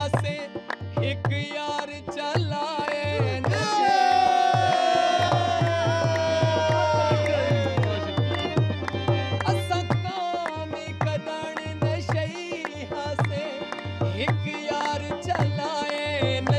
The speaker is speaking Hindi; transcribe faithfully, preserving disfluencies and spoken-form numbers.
हासे एक यार चलाए नशे असा कामी कदण नशई हासे एक यार चलाए